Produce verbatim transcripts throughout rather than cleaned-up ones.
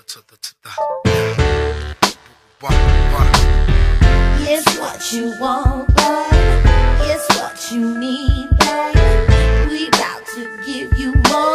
to the to the. What, what? It's what you want, babe. It's what you need, babe. We about to give you more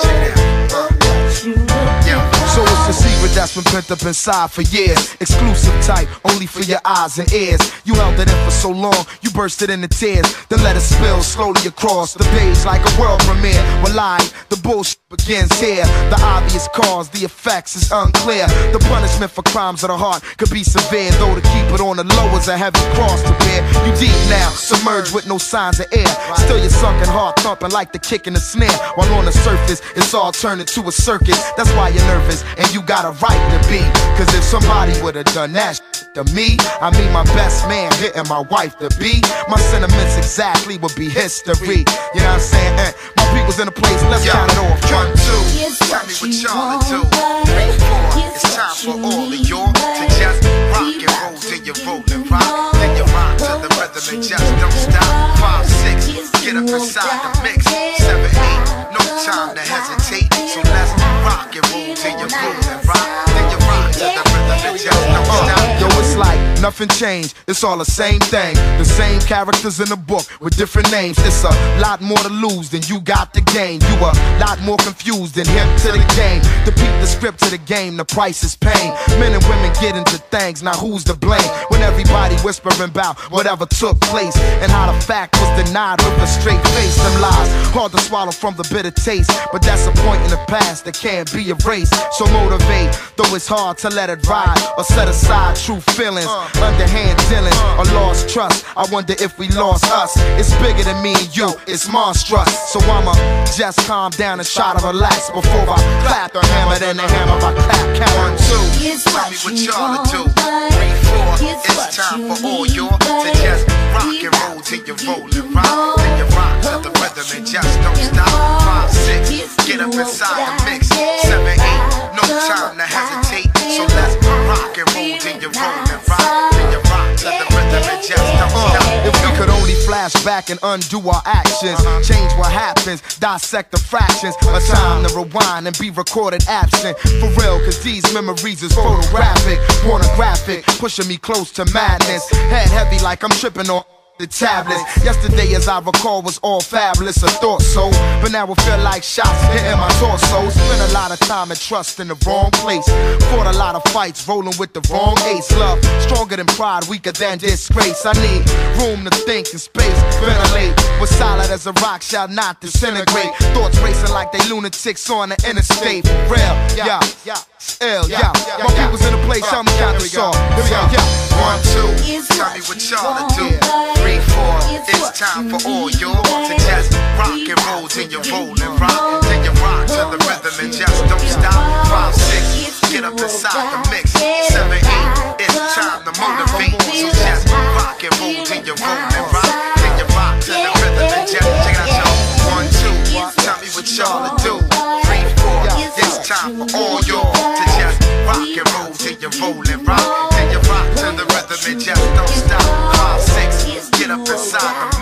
of what you looking for. So it's a secret that's been pent up inside for years. Exclusive type, only for your eyes and ears. You held it in for so long, you bursted into tears. Then let it spill slowly across the page like a world premiere. Well, live, the bullshit begins here. The obvious cause, the effects is unclear. The punishment for crimes of the heart could be severe, though to keep it on the low is a heavy cross to bear. You deep now, submerged with no signs of air. Still your sunken heart thumping like the kick in the snare. While on the surface, it's all turned into a circus. That's why you're nervous, and you got a right to be. Cause if somebody would've done that shit to me, I mean my best man hitting my wife to be, my sentiments exactly would be history. You know what I'm saying? Eh, my people's in a place, let's count it off. One, two, tell me what y'all to do. Three, four, it's time for all of y'all to just rock and roll till you roll and rock. Then you rock to the rhythm and just don't stop. Five, six, get up inside the mix. Seven, eight, no time to hesitate. So let's rock and roll till you roll and rock. Then you rock to the rhythm and just don't stop. Yo, it's like nothing changed, it's all the same thing. The same characters in the book with different names. It's a lot more to lose than you got to gain. You a lot more confused than hip to the game. To beat the script to the game, the price is pain. Men and women get into things, now who's to blame? When everybody whispering about whatever took place, and how the fact was denied with a straight face. Them lies, hard to swallow from the bitter taste, but that's a point in the past that can't be erased. So motivate, though it's hard to let it ride, or set aside true feelings, underhand dealings, or lost trust. I wonder if we lost us. It's bigger than me and you, it's monstrous. So I'ma just calm down and try to relax before I clap the hammer, then the hammer I clap. Count one, two, tell me what y'all to do. Three, four, it's time for all y'all to just rock and roll till you roll and rock. Then you rock to the rhythm and just don't stop. Five, six, get up inside the mix. Seven, eight, no time to hesitate. So let's rock and roll till you roll and rock. Then you rock to the rhythm and just don't stop. If we could only flash back and undo our actions, change what happens, dissect the fractions. A time to rewind and be recorded absent. For real, cause these memories is photographic, pornographic, pushing me close to madness. Head heavy like I'm tripping on the tablets. Yesterday, as I recall, was all fabulous. I thought so, but now it feel like shots hitting my torso. Spent a lot of time and trust in the wrong place. Fought a lot of fights, rolling with the wrong ace. Love stronger than pride, weaker than disgrace. I need room to think and space, ventilate. Was solid as a rock, shall not disintegrate. Thoughts racing like they lunatics on the interstate. For real, yeah, yeah. Ill, yeah. My people's in the place, tell me count this off. Here we go, yeah. One, two, tell me what y'all to do. Three, four, it's time for all y'all to just rock and roll till you roll and rock. Till you rock to the rhythm and just don't stop. Five, six, get up inside the mix. Seven, eight, it's time to motivate. So just rock and roll till you roll and rock. Till you rock to the rhythm and just check it out, y'all. One, two, tell me what y'all to do. Three, four, it's time for all y'all to just rock and roll till you roll and rock. Till you rock to the rhythm and just don't stop. Five, six, get up inside the